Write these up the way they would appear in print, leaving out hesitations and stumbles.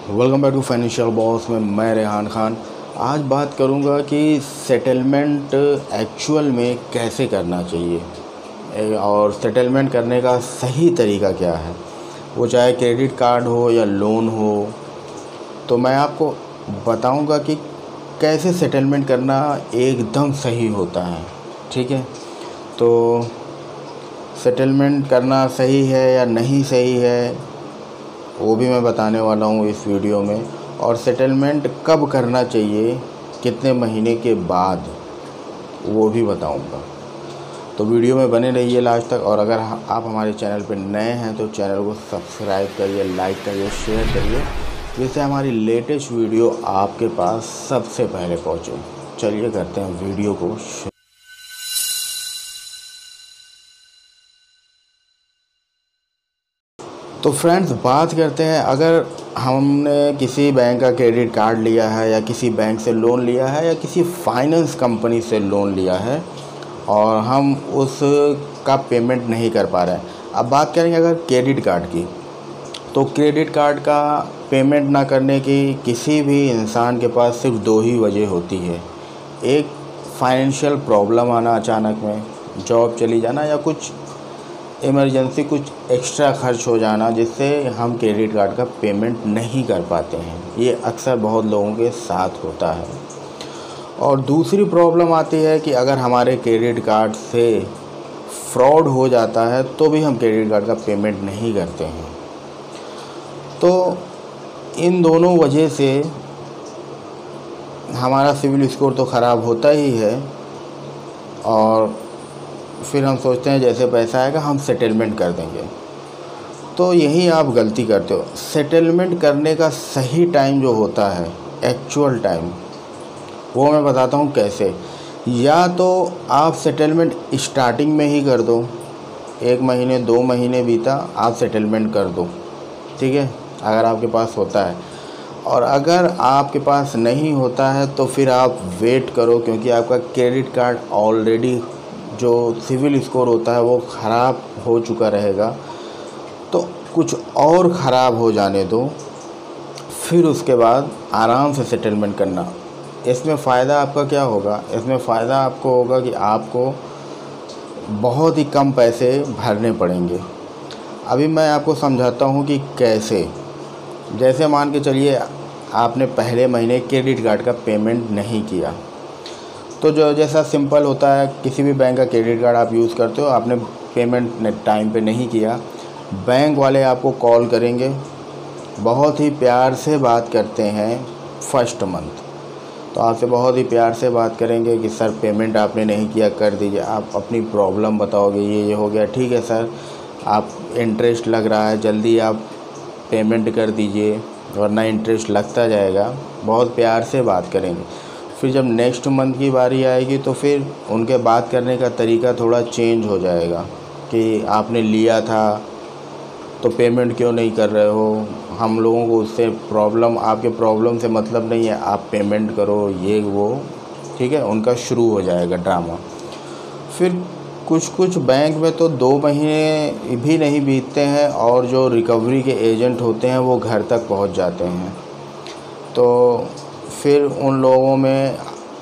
Welcome back to Financial Boss में मैं रेहान खान। आज बात करूंगा कि सेटलमेंट एक्चुअल में कैसे करना चाहिए और सेटलमेंट करने का सही तरीका क्या है, वो चाहे क्रेडिट कार्ड हो या लोन हो। तो मैं आपको बताऊंगा कि कैसे सेटलमेंट करना एकदम सही होता है। ठीक है, तो सेटलमेंट करना सही है या नहीं सही है वो भी मैं बताने वाला हूँ इस वीडियो में। और सेटलमेंट कब करना चाहिए, कितने महीने के बाद, वो भी बताऊँगा। तो वीडियो में बने रहिए लास्ट तक। और अगर आप हमारे चैनल पर नए हैं तो चैनल को सब्सक्राइब करिए, लाइक करिए, शेयर करिए, जिससे हमारी लेटेस्ट वीडियो आपके पास सबसे पहले पहुँचे। चलिए करते हैं वीडियो को। तो फ्रेंड्स, बात करते हैं, अगर हमने किसी बैंक का क्रेडिट कार्ड लिया है या किसी बैंक से लोन लिया है या किसी फाइनेंस कंपनी से लोन लिया है और हम उसका पेमेंट नहीं कर पा रहे हैं। अब बात करेंगे अगर क्रेडिट कार्ड की, तो क्रेडिट कार्ड का पेमेंट ना करने की किसी भी इंसान के पास सिर्फ दो ही वजह होती है। एक, फाइनेंशियल प्रॉब्लम आना अचानक में, जॉब चली जाना या कुछ इमरजेंसी, कुछ एक्स्ट्रा खर्च हो जाना जिससे हम क्रेडिट कार्ड का पेमेंट नहीं कर पाते हैं। ये अक्सर बहुत लोगों के साथ होता है। और दूसरी प्रॉब्लम आती है कि अगर हमारे क्रेडिट कार्ड से फ्रॉड हो जाता है तो भी हम क्रेडिट कार्ड का पेमेंट नहीं करते हैं। तो इन दोनों वजह से हमारा सिविल स्कोर तो ख़राब होता ही है और फिर हम सोचते हैं जैसे पैसा आएगा हम सेटलमेंट कर देंगे। तो यही आप गलती करते हो। सेटलमेंट करने का सही टाइम जो होता है, एक्चुअल टाइम, वो मैं बताता हूँ कैसे। या तो आप सेटलमेंट स्टार्टिंग में ही कर दो, 1 महीने 2 महीने बीता आप सेटलमेंट कर दो, ठीक है, अगर आपके पास होता है। और अगर आपके पास नहीं होता है तो फिर आप वेट करो, क्योंकि आपका क्रेडिट कार्ड ऑलरेडी जो सिविल स्कोर होता है वो ख़राब हो चुका रहेगा। तो कुछ और ख़राब हो जाने दो, फिर उसके बाद आराम से सेटलमेंट करना। इसमें फ़ायदा आपका क्या होगा? इसमें फ़ायदा आपको होगा कि आपको बहुत ही कम पैसे भरने पड़ेंगे। अभी मैं आपको समझाता हूँ कि कैसे। जैसे मान के चलिए आपने पहले महीने क्रेडिट कार्ड का पेमेंट नहीं किया, तो जो जैसा सिंपल होता है, किसी भी बैंक का क्रेडिट कार्ड आप यूज़ करते हो, आपने पेमेंट टाइम पे नहीं किया, बैंक वाले आपको कॉल करेंगे, बहुत ही प्यार से बात करते हैं फर्स्ट मंथ। तो आपसे बहुत ही प्यार से बात करेंगे कि सर पेमेंट आपने नहीं किया, कर दीजिए। आप अपनी प्रॉब्लम बताओगे, ये हो गया, ठीक है सर, आप इंटरेस्ट लग रहा है, जल्दी आप पेमेंट कर दीजिए वरना इंटरेस्ट लगता जाएगा। बहुत प्यार से बात करेंगे। फिर जब नेक्स्ट मंथ की बारी आएगी तो फिर उनके बात करने का तरीका थोड़ा चेंज हो जाएगा कि आपने लिया था तो पेमेंट क्यों नहीं कर रहे हो, हम लोगों को उससे प्रॉब्लम, आपके प्रॉब्लम से मतलब नहीं है, आप पेमेंट करो, ये वो, ठीक है, उनका शुरू हो जाएगा ड्रामा। फिर कुछ बैंक में तो 2 महीने भी नहीं बीतते हैं और जो रिकवरी के एजेंट होते हैं वो घर तक पहुंच जाते हैं। तो फिर उन लोगों में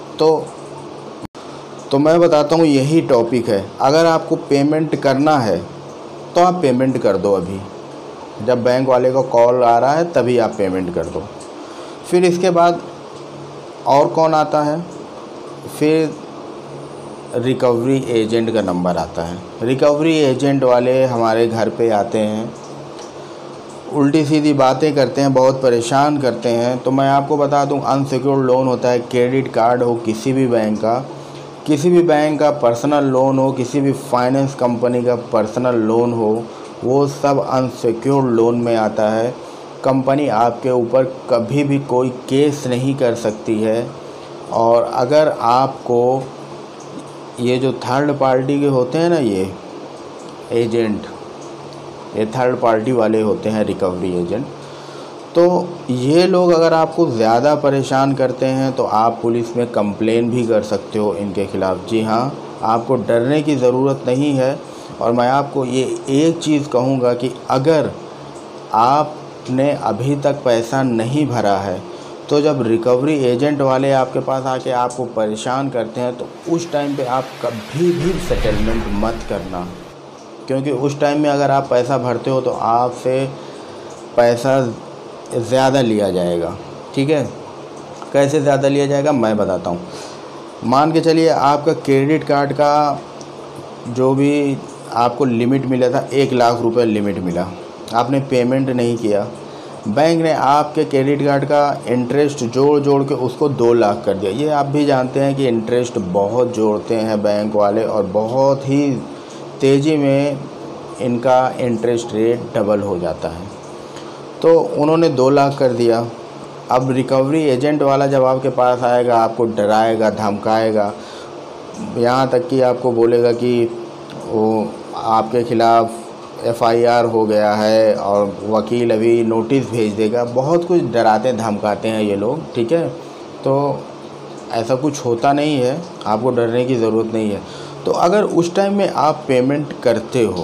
तो मैं बताता हूँ, यही टॉपिक है। अगर आपको पेमेंट करना है तो आप पेमेंट कर दो अभी, जब बैंक वाले का कॉल आ रहा है तभी आप पेमेंट कर दो। फिर इसके बाद और कौन आता है? फिर रिकवरी एजेंट का नंबर आता है। रिकवरी एजेंट वाले हमारे घर पे आते हैं, उल्टी सीधी बातें करते हैं, बहुत परेशान करते हैं। तो मैं आपको बता दूं, अनसिक्योर्ड लोन होता है, क्रेडिट कार्ड हो किसी भी बैंक का पर्सनल लोन हो, किसी भी फाइनेंस कंपनी का पर्सनल लोन हो, वो सब अनसिक्योर्ड लोन में आता है। कंपनी आपके ऊपर कभी भी कोई केस नहीं कर सकती है। और अगर आपको ये जो थर्ड पार्टी के होते हैं ना, ये एजेंट, ये थर्ड पार्टी वाले होते हैं रिकवरी एजेंट, तो ये लोग अगर आपको ज़्यादा परेशान करते हैं तो आप पुलिस में कंप्लेन भी कर सकते हो इनके ख़िलाफ़। जी हाँ, आपको डरने की ज़रूरत नहीं है। और मैं आपको ये एक चीज़ कहूँगा कि अगर आप आपने अभी तक पैसा नहीं भरा है, तो जब रिकवरी एजेंट वाले आपके पास आके आपको परेशान करते हैं तो उस टाइम पे आप कभी भी सेटलमेंट मत करना, क्योंकि उस टाइम में अगर आप पैसा भरते हो तो आपसे पैसा ज़्यादा लिया जाएगा। ठीक है, कैसे ज़्यादा लिया जाएगा मैं बताता हूँ। मान के चलिए आपका क्रेडिट कार्ड का जो भी आपको लिमिट मिला था 1 लाख रुपए लिमिट मिला, आपने पेमेंट नहीं किया, बैंक ने आपके क्रेडिट कार्ड का इंटरेस्ट जोड़ के उसको 2 लाख कर दिया। ये आप भी जानते हैं कि इंटरेस्ट बहुत जोड़ते हैं बैंक वाले और बहुत ही तेज़ी में इनका इंटरेस्ट रेट डबल हो जाता है। तो उन्होंने 2 लाख कर दिया। अब रिकवरी एजेंट वाला जब आपके पास आएगा आपको डराएगा, धमकाएगा, यहाँ तक कि आपको बोलेगा कि वो आपके ख़िलाफ़ FIR हो गया है और वकील अभी नोटिस भेज देगा। बहुत कुछ डराते धमकाते हैं ये लोग। ठीक है, तो ऐसा कुछ होता नहीं है, आपको डरने की ज़रूरत नहीं है। तो अगर उस टाइम में आप पेमेंट करते हो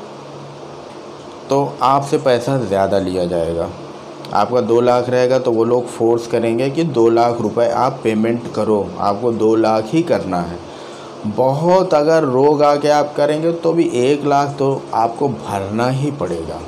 तो आपसे पैसा ज़्यादा लिया जाएगा। आपका 2 लाख रहेगा तो वो लोग फोर्स करेंगे कि 2 लाख रुपए आप पेमेंट करो, आपको 2 लाख ही करना है। बहुत अगर रोग आके आप करेंगे तो भी 1 लाख तो आपको भरना ही पड़ेगा।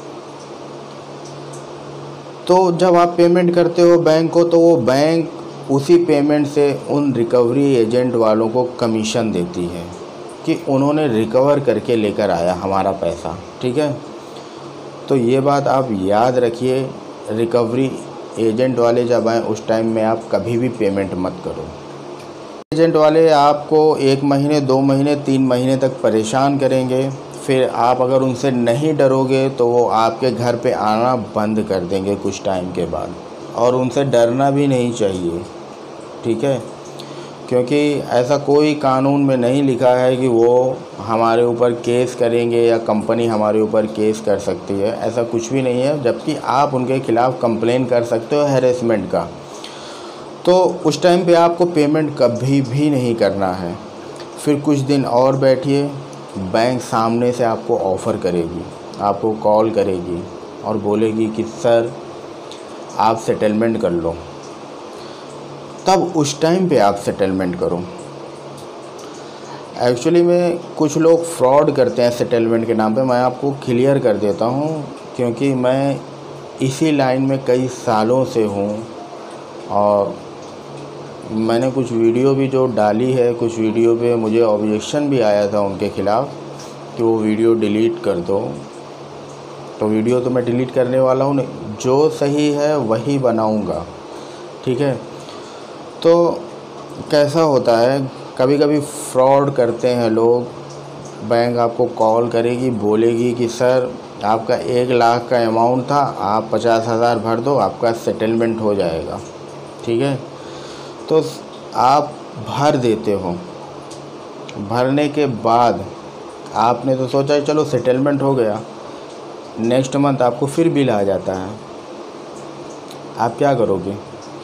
तो जब आप पेमेंट करते हो बैंक को तो वो बैंक उसी पेमेंट से उन रिकवरी एजेंट वालों को कमीशन देती है कि उन्होंने रिकवर करके लेकर आया हमारा पैसा। ठीक है, तो ये बात आप याद रखिए, रिकवरी एजेंट वाले जब आए उस टाइम में आप कभी भी पेमेंट मत करो। एजेंट वाले आपको 1 महीने 2 महीने 3 महीने तक परेशान करेंगे, फिर आप अगर उनसे नहीं डरोगे तो वो आपके घर पे आना बंद कर देंगे कुछ टाइम के बाद। और उनसे डरना भी नहीं चाहिए। ठीक है, क्योंकि ऐसा कोई कानून में नहीं लिखा है कि वो हमारे ऊपर केस करेंगे या कंपनी हमारे ऊपर केस कर सकती है, ऐसा कुछ भी नहीं है। जबकि आप उनके ख़िलाफ़ कंप्लेन कर सकते हो हैरेसमेंट का। तो उस टाइम पे आपको पेमेंट कभी भी नहीं करना है। फिर कुछ दिन और बैठिए, बैंक सामने से आपको ऑफ़र करेगी, आपको कॉल करेगी और बोलेगी कि सर आप सेटलमेंट कर लो। तब उस टाइम पे आप सेटलमेंट करो। एक्चुअली में कुछ लोग फ्रॉड करते हैं सेटलमेंट के नाम पे, मैं आपको क्लियर कर देता हूँ, क्योंकि मैं इसी लाइन में कई सालों से हूँ और मैंने कुछ वीडियो भी जो डाली है, कुछ वीडियो पे मुझे ऑब्जेक्शन भी आया था उनके ख़िलाफ़ कि वो वीडियो डिलीट कर दो। तो वीडियो तो मैं डिलीट करने वाला हूँ नहीं, जो सही है वही बनाऊँगा। ठीक है, तो कैसा होता है कभी कभी फ्रॉड करते हैं लोग। बैंक आपको कॉल करेगी, बोलेगी कि सर आपका 1 लाख का अमाउंट था, आप 50,000 भर दो, आपका सेटलमेंट हो जाएगा। ठीक है, तो आप भर देते हो। भरने के बाद आपने तो सोचा चलो सेटलमेंट हो गया, नेक्स्ट मंथ आपको फिर बिल आ जाता है, आप क्या करोगे?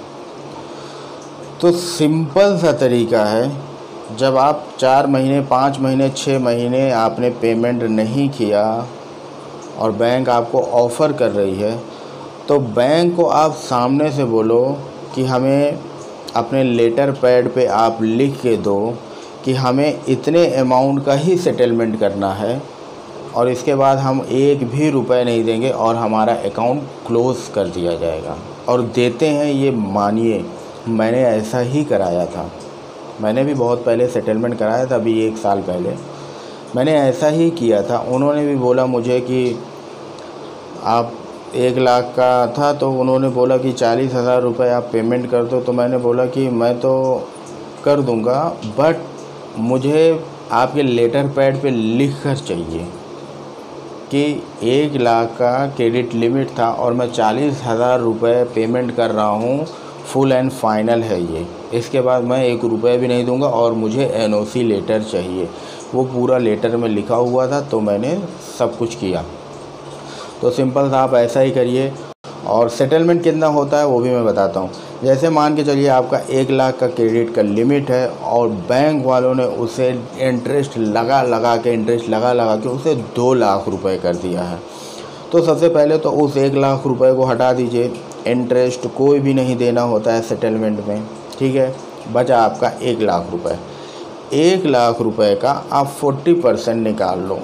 तो सिंपल सा तरीका है, जब आप 4 महीने 5 महीने 6 महीने आपने पेमेंट नहीं किया और बैंक आपको ऑफ़र कर रही है, तो बैंक को आप सामने से बोलो कि हमें अपने लेटर पैड पे आप लिख के दो कि हमें इतने अमाउंट का ही सेटलमेंट करना है और इसके बाद हम 1 भी रुपए नहीं देंगे और हमारा अकाउंट क्लोज़ कर दिया जाएगा। और देते हैं, ये मानिए मैंने ऐसा ही कराया था। मैंने भी बहुत पहले सेटलमेंट कराया था, अभी 1 साल पहले मैंने ऐसा ही किया था। उन्होंने भी बोला मुझे कि आप 1 लाख का था, तो उन्होंने बोला कि 40,000 रुपये आप पेमेंट कर दो। तो मैंने बोला कि मैं तो कर दूंगा, बट मुझे आपके लेटर पैड पे लिख कर चाहिए कि 1 लाख का क्रेडिट लिमिट था और मैं 40,000 रुपये पेमेंट कर रहा हूँ, फुल एंड फाइनल है ये। इसके बाद मैं 1 रुपये भी नहीं दूंगा और मुझे NOC लेटर चाहिए। वो पूरा लेटर में लिखा हुआ था, तो मैंने सब कुछ किया। तो सिंपल था, आप ऐसा ही करिए। और सेटलमेंट कितना होता है वो भी मैं बताता हूँ। जैसे मान के चलिए आपका 1 लाख का क्रेडिट का लिमिट है और बैंक वालों ने उसे इंटरेस्ट लगा लगा के उसे 2 लाख रुपए कर दिया है। तो सबसे पहले तो उस 1 लाख रुपए को हटा दीजिए। इंटरेस्ट कोई भी नहीं देना होता है सेटलमेंट में, ठीक है। बचा आपका 1 लाख रुपए। 1 लाख रुपए का आप 40% निकाल लो,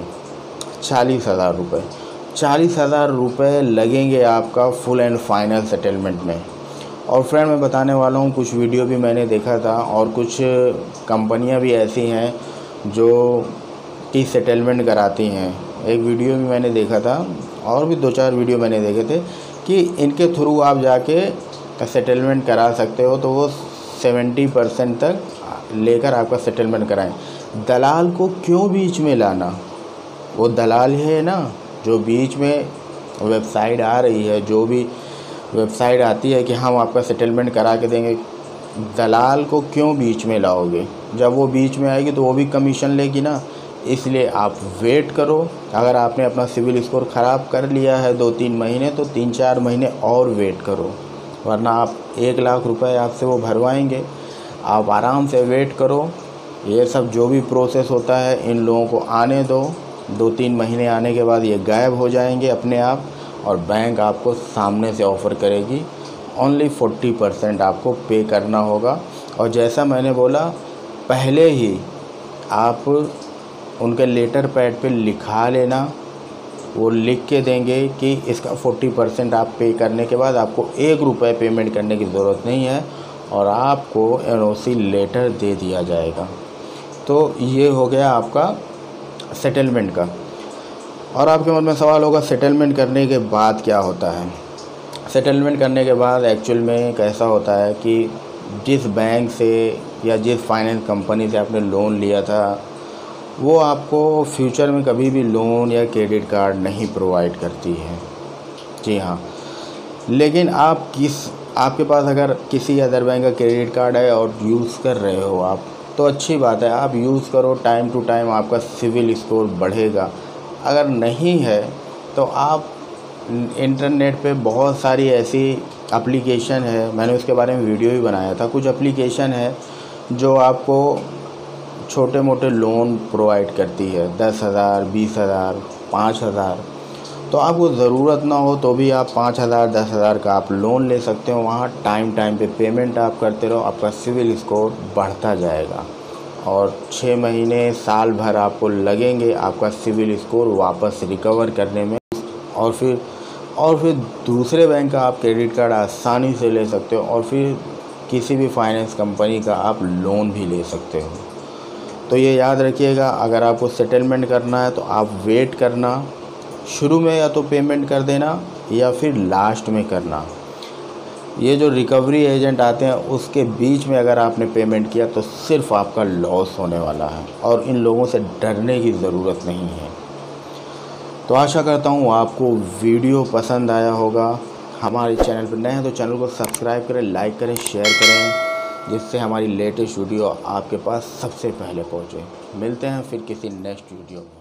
40,000 रुपये। 40,000 रुपये लगेंगे आपका फुल एंड फाइनल सेटलमेंट में। और फ्रेंड मैं बताने वाला हूँ, कुछ वीडियो भी मैंने देखा था और कुछ कंपनियाँ भी ऐसी हैं जो कि सेटलमेंट कराती हैं। एक वीडियो भी मैंने देखा था और भी 2-4 वीडियो मैंने देखे थे कि इनके थ्रू आप जाके सेटलमेंट करा सकते हो, तो वो 70% तक लेकर आपका सेटलमेंट कराएं। दलाल को क्यों बीच में लाना? वो दलाल है ना जो बीच में वेबसाइट आ रही है, जो भी वेबसाइट आती है कि हम आपका सेटलमेंट करा के देंगे, दलाल को क्यों बीच में लाओगे? जब वो बीच में आएगी तो वो भी कमीशन लेगी ना। इसलिए आप वेट करो। अगर आपने अपना सिविल स्कोर ख़राब कर लिया है 2-3 महीने, तो 3-4 महीने और वेट करो, वरना आप 1 लाख रुपए आपसे वो भरवाएंगे। आप आराम से वेट करो। ये सब जो भी प्रोसेस होता है इन लोगों को आने दो। 2-3 महीने आने के बाद ये गायब हो जाएंगे अपने आप, और बैंक आपको सामने से ऑफ़र करेगी। ओनली 40% आपको पे करना होगा। और जैसा मैंने बोला, पहले ही आप उनके लेटर पैड पे लिखा लेना, वो लिख के देंगे कि इसका 40% आप पे करने के बाद आपको 1 रुपये पेमेंट करने की ज़रूरत नहीं है और आपको NOC लेटर दे दिया जाएगा। तो ये हो गया आपका सेटलमेंट का। और आपके मन में सवाल होगा सेटलमेंट करने के बाद क्या होता है? सेटलमेंट करने के बाद एक्चुअल में कैसा होता है कि जिस बैंक से या जिस फाइनेंस कंपनी से आपने लोन लिया था, वो आपको फ्यूचर में कभी भी लोन या क्रेडिट कार्ड नहीं प्रोवाइड करती है। जी हाँ, लेकिन आपके पास अगर किसी अदर बैंक का क्रेडिट कार्ड है और यूज़ कर रहे हो आप, तो अच्छी बात है, आप यूज़ करो। टाइम टू टाइम आपका सिविल स्कोर बढ़ेगा। अगर नहीं है तो आप इंटरनेट पे बहुत सारी ऐसी एप्लीकेशन है, मैंने उसके बारे में वीडियो भी बनाया था। कुछ एप्लीकेशन है जो आपको छोटे मोटे लोन प्रोवाइड करती है, 10,000, 20,000, 5,000। तो आपको ज़रूरत ना हो तो भी आप 5,000, 10,000 का आप लोन ले सकते हो। वहाँ टाइम पे पेमेंट आप करते रहो, आपका सिविल स्कोर बढ़ता जाएगा और 6 महीने, साल भर आपको लगेंगे आपका सिविल स्कोर वापस रिकवर करने में। और फिर दूसरे बैंक का आप क्रेडिट कार्ड आसानी से ले सकते हो और फिर किसी भी फाइनेंस कंपनी का आप लोन भी ले सकते हो। तो ये याद रखिएगा, अगर आपको सेटलमेंट करना है तो आप वेट करना। शुरू में या तो पेमेंट कर देना या फिर लास्ट में करना। ये जो रिकवरी एजेंट आते हैं उसके बीच में अगर आपने पेमेंट किया तो सिर्फ आपका लॉस होने वाला है और इन लोगों से डरने की ज़रूरत नहीं है। तो आशा करता हूँ आपको वीडियो पसंद आया होगा। हमारे चैनल पर नए हैं तो चैनल को सब्सक्राइब करें, लाइक करें, शेयर करें, जिससे हमारी लेटेस्ट वीडियो आपके पास सबसे पहले पहुँचे। मिलते हैं फिर किसी नेक्स्ट वीडियो में।